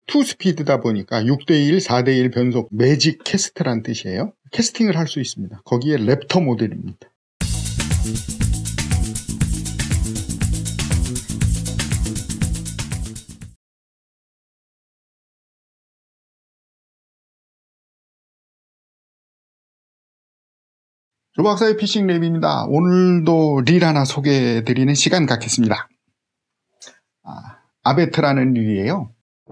투스피드다 보니까 6대1, 4대1 변속 매직 캐스트란 뜻이에요. 캐스팅을 할 수 있습니다. 거기에 랩터 모델입니다. 조박사의 피싱 랩입니다. 오늘도 릴 하나 소개해드리는 시간 갖겠습니다. 아베트라는 릴이에요.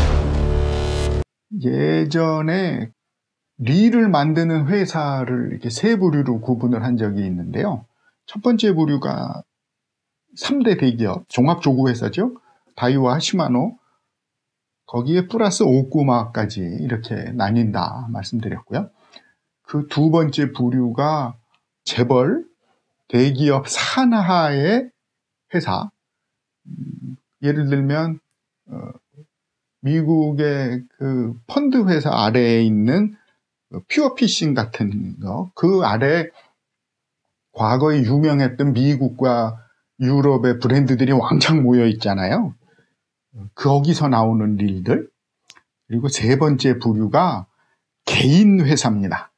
예전에 릴을 만드는 회사를 이렇게 세 부류로 구분을 한 적이 있는데요. 첫 번째 부류가 3대 대기업, 종합조구 회사죠. 다이와 시마노, 거기에 플러스 오쿠마까지 이렇게 나뉜다 말씀드렸고요. 그 두 번째 부류가 재벌, 대기업 산하의 회사, 예를 들면 미국의 그 펀드 회사 아래에 있는 퓨어피싱 같은 거, 그 아래 과거에 유명했던 미국과 유럽의 브랜드들이 왕창 모여 있잖아요. 거기서 나오는 릴들. 그리고 세 번째 부류가 개인 회사입니다.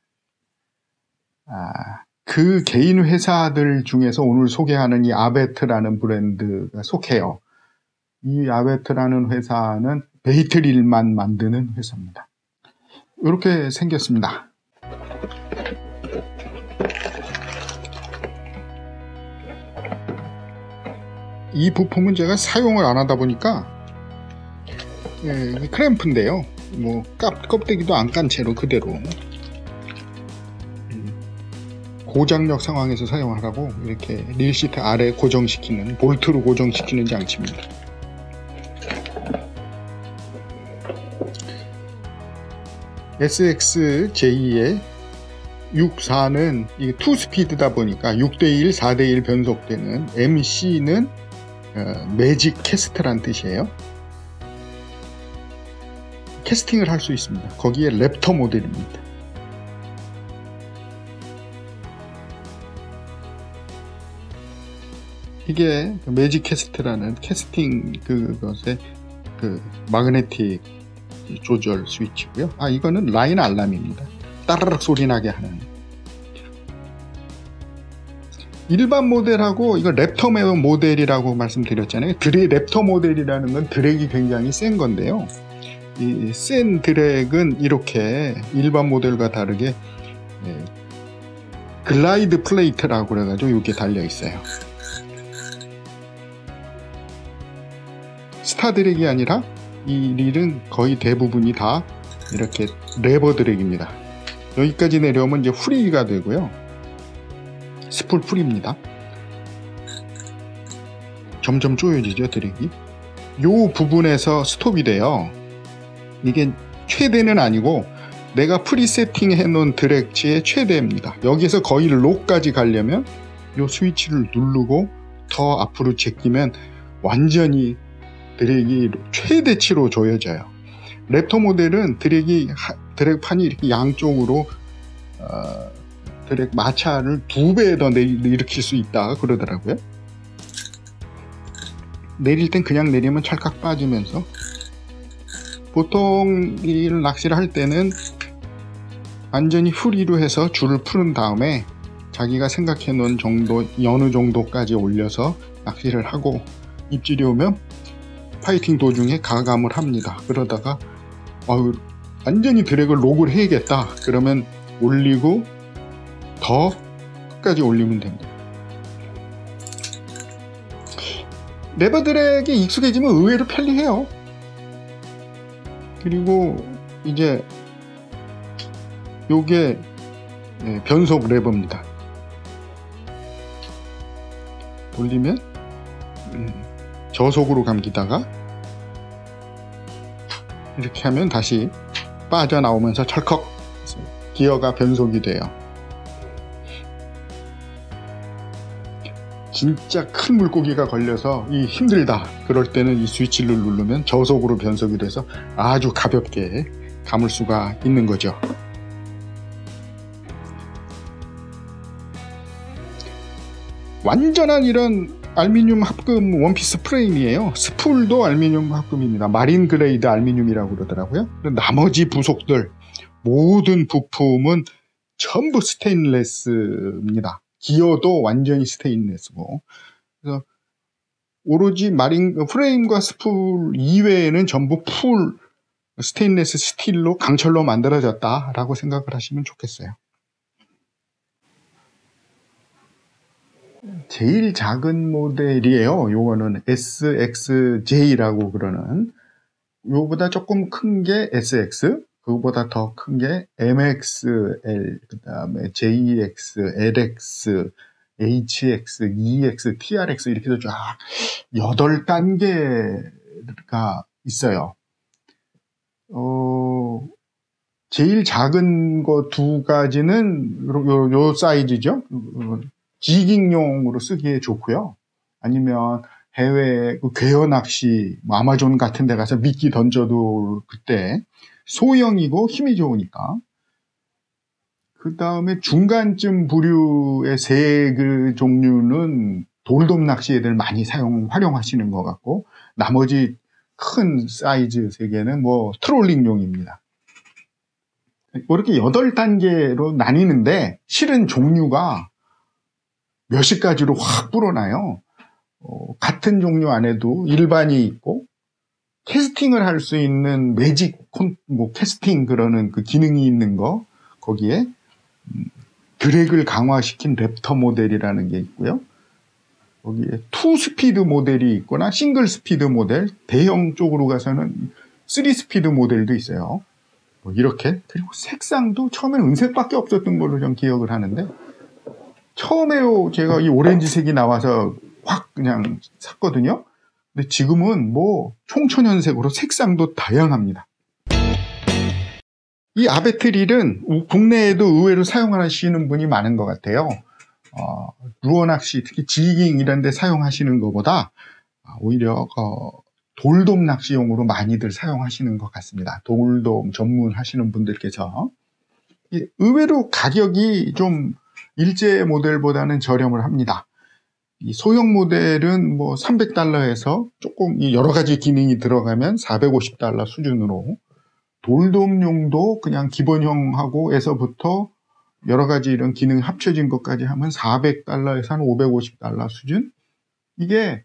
그 개인 회사들 중에서 오늘 소개하는 이 아베트라는 브랜드가 속해요. 이 아베트라는 회사는 베이트 릴만 만드는 회사입니다. 이렇게 생겼습니다. 이 부품은 제가 사용을 안 하다 보니까 크램프인데요. 뭐 껍데기도 안 깐 채로 그대로 고장력 상황에서 사용하라고 이렇게 릴 시트 아래 고정시키는, 볼트로 고정시키는 장치입니다. SXJ의 64는 이게 투스피드다 보니까 6대1, 4대1 변속되는, MC는 매직 캐스트란 뜻이에요. 캐스팅을 할 수 있습니다. 거기에 랩터 모델입니다. 이게 매직 캐스트라는 캐스팅 그것의 그 마그네틱 조절 스위치고요. 이거는 라인 알람입니다. 따르륵 소리 나게 하는. 일반 모델하고 이거 랩터 모델이라고 말씀드렸잖아요. 랩터 모델이라는 건 드랙이 굉장히 센 건데요. 이 센 드랙은 이렇게 일반 모델과 다르게 글라이드 플레이트라고 그래가지고 이렇게 달려 있어요. 스타 드랙이 아니라 이 릴은 거의 대부분이 다 이렇게 레버 드랙입니다. 여기까지 내려오면 이제 프리가 되고요. 스풀 프리입니다. 점점 조여지죠, 드랙이. 요 부분에서 스톱이 돼요. 이게 최대는 아니고 내가 프리세팅 해놓은 드랙치의 최대입니다. 여기서 거의 록까지 가려면 요 스위치를 누르고 더 앞으로 제끼면 완전히 드랙이 최대치로 조여져요. 랩터 모델은 드랙판이 이렇게 양쪽으로 드랙 마찰을 2배 더 일으킬 수 있다 그러더라고요. 내릴 땐 그냥 내리면 찰칵 빠지면서, 보통 이 낚시를 할 때는 완전히 후리로 해서 줄을 푸는 다음에 자기가 생각해 놓은 정도, 어느 정도까지 올려서 낚시를 하고 입질이 오면 파이팅 도중에 가감을 합니다. 그러다가 완전히 드랙을 록을 해야겠다 그러면 올리고 더 끝까지 올리면 됩니다. 레버 드랙에 익숙해지면 의외로 편리해요. 그리고 이제 요게 변속 레버입니다. 돌리면 저속으로 감기다가 이렇게 하면 다시 빠져나오면서 철컥 기어가 변속이 돼요. 진짜 큰 물고기가 걸려서 힘들다 그럴 때는 이 스위치를 누르면 저속으로 변속이 돼서 아주 가볍게 감을 수가 있는 거죠. 완전한 이런 알루미늄 합금 원피스 프레임이에요. 스풀도 알루미늄 합금입니다. 마린 그레이드 알루미늄이라고 그러더라고요. 나머지 부속들 모든 부품은 전부 스테인레스입니다. 기어도 완전히 스테인레스고. 그래서 오로지 마린 프레임과 스풀 이외에는 전부 풀 스테인레스 스틸로 강철로 만들어졌다라고 생각을 하시면 좋겠어요. 제일 작은 모델이에요. 요거는 SXJ라고 그러는, 요거보다 조금 큰 게 SX, 그거보다 더 큰 게 MXL, 그 다음에 JX, LX, HX, EX, TRX 이렇게 해서 쫙 8단계가 있어요. 제일 작은 거 2가지는 요 사이즈죠. 지깅용으로 쓰기에 좋고요. 아니면 해외 궤어 낚시, 아마존 같은 데 가서 미끼 던져도 그때 소형이고 힘이 좋으니까. 그 다음에 중간쯤 부류의 그 종류는 돌돔 낚시 애들 많이 활용하시는 것 같고, 나머지 큰 사이즈 3개는 뭐 트롤링용입니다. 이렇게 8단계로 나뉘는데 실은 종류가 몇십 가지로 확 불어나요. 같은 종류 안에도 일반이 있고, 캐스팅을 할 수 있는 매직 캐스팅 그러는 그 기능이 있는 거, 거기에 드랙을 강화시킨 랩터 모델이라는 게 있고요. 거기에 2스피드 모델이 있거나 싱글 스피드 모델, 대형 쪽으로 가서는 3스피드 모델도 있어요. 뭐 이렇게. 그리고 색상도 처음에는 은색밖에 없었던 걸로 전 기억을 하는데, 처음에요 제가 이 오렌지색이 나와서 확 그냥 샀거든요. 근데 지금은 뭐 총천연색으로 색상도 다양합니다. 이 아베트릴은 국내에도 의외로 사용하시는 분이 많은 것 같아요. 루어 낚시, 특히 지깅 이런 데 사용하시는 것보다 오히려 돌돔 낚시용으로 많이들 사용하시는 것 같습니다. 돌돔 전문하시는 분들께서. 의외로 가격이 좀 일제 모델보다는 저렴을 합니다. 이 소형 모델은 뭐 $300에서 조금 여러 가지 기능이 들어가면 $450 수준으로, 돌돔용도 그냥 기본형하고 에서부터 여러 가지 이런 기능이 합쳐진 것까지 하면 $400에서 한 $550 수준? 이게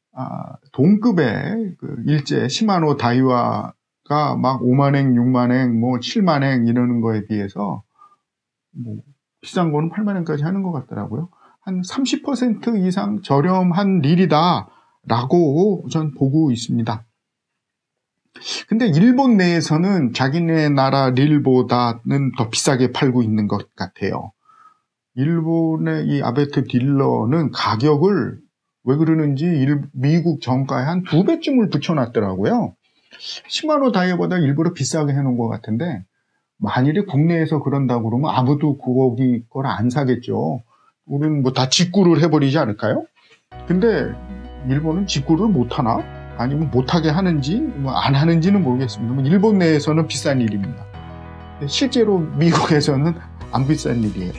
동급의 그 일제 시마노 다이와가 막 5만엔, 6만엔, 뭐 7만엔 이러는 거에 비해서 뭐 비싼 거는 8만엔까지 하는 것 같더라고요. 한 30% 이상 저렴한 릴이다 라고 전 보고 있습니다. 근데 일본 내에서는 자기네 나라 릴보다는 더 비싸게 팔고 있는 것 같아요. 일본의 이 아베트 딜러는 가격을 왜 그러는지 미국 정가에 한 2배쯤을 붙여놨더라고요. 시마노 다이어보다 일부러 비싸게 해놓은 것 같은데, 만일에 국내에서 그런다고 그러면 아무도 거기 걸 안 사겠죠. 우리는 뭐 다 직구를 해버리지 않을까요? 근데 일본은 직구를 못하나? 아니면 못하게 하는지 뭐 안 하는지는 모르겠습니다. 일본 내에서는 비싼 일입니다. 실제로 미국에서는 안 비싼 일이에요.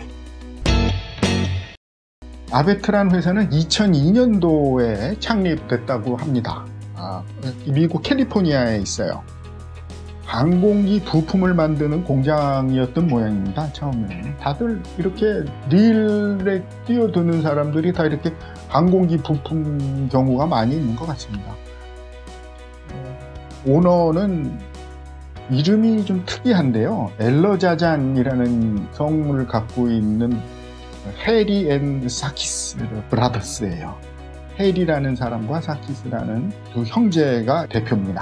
아베트란 회사는 2002년도에 창립됐다고 합니다. 미국 캘리포니아에 있어요. 항공기 부품을 만드는 공장이었던 모양입니다. 처음에는 다들 이렇게 릴에 뛰어드는 사람들이 다 이렇게 항공기 부품 경우가 많이 있는 것 같습니다. 오너는 이름이 좀 특이한데요. 엘러자잔이라는 성을 갖고 있는 해리 앤 사키스 브라더스예요. 해리라는 사람과 사키스라는 두 형제가 대표입니다.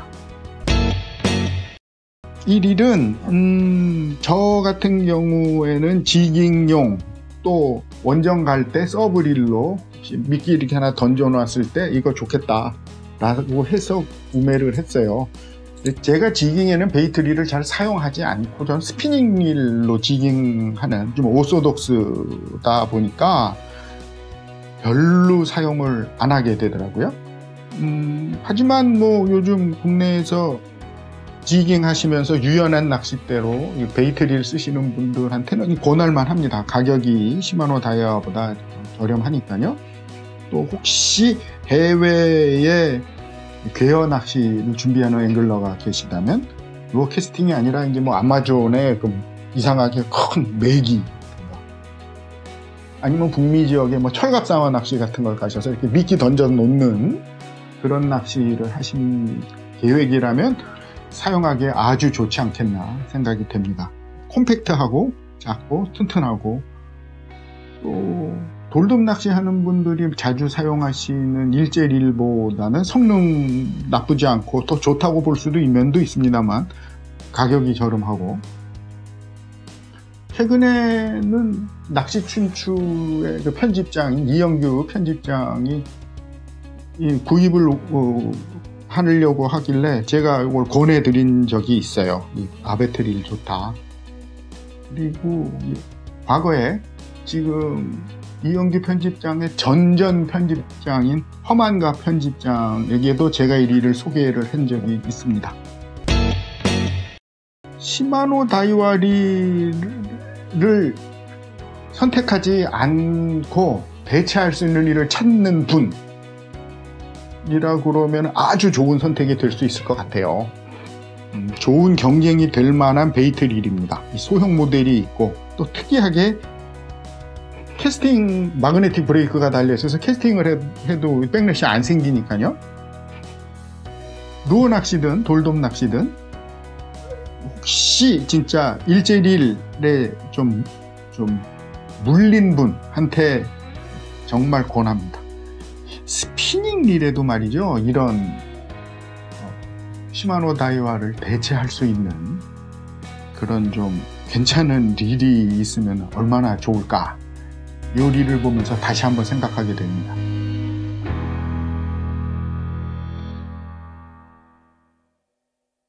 이 릴은 저 같은 경우에는 지깅용, 또 원정 갈 때 서브릴로 미끼 이렇게 하나 던져 놨을 때 이거 좋겠다 라고 해서 구매를 했어요. 제가 지깅에는 베이트 릴을 잘 사용하지 않고 전 스피닝 릴로 지깅하는 좀 오소독스다 보니까 별로 사용을 안 하게 되더라고요. 하지만 뭐 요즘 국내에서 지깅 하시면서 유연한 낚싯대로 베이트 릴 쓰시는 분들한테는 권할만 합니다. 가격이 시마노 다이아보다 저렴하니까요. 또 혹시 해외에 궤어 낚시를 준비하는 앵글러가 계시다면 루어 캐스팅이 아니라 이제 뭐 아마존에 그 이상하게 큰 메기 아니면 북미 지역에 뭐 철갑상어 낚시 같은 걸 가셔서 이렇게 미끼 던져 놓는 그런 낚시를 하신 계획이라면 사용하기에 아주 좋지 않겠나 생각이 됩니다. 콤팩트하고 작고 튼튼하고 또 돌돔 낚시하는 분들이 자주 사용하시는 1젤1보다는 성능 나쁘지 않고 더 좋다고 볼 수도 면도 있습니다만 가격이 저렴하고 최근에는 낚시춘추의 그 편집장인 이영규 편집장이 이 구입을 하려고 하길래 제가 이걸 권해드린 적이 있어요. 이 아베트릴 좋다. 그리고 과거에 지금 이영규 편집장의 전전 편집장인 허만가 편집장에게도 제가 이를 소개를 한 적이 있습니다. 시마노 다이와리를 선택하지 않고 대체할 수 있는 일을 찾는 분이라 그러면 아주 좋은 선택이 될 수 있을 것 같아요. 좋은 경쟁이 될 만한 베이트릴입니다. 소형 모델이 있고 또 특이하게 캐스팅 마그네틱 브레이크가 달려있어서 캐스팅을 해도 백렛이 안 생기니까요. 루어 낚시든 돌돔 낚시든 혹시 진짜 1젤1에 좀 물린 분한테 정말 권합니다. 스피닝 릴에도 말이죠. 이런 시마노 다이와를 대체할 수 있는 그런 좀 괜찮은 릴이 있으면 얼마나 좋을까. 이 릴을 보면서 다시 한번 생각하게 됩니다.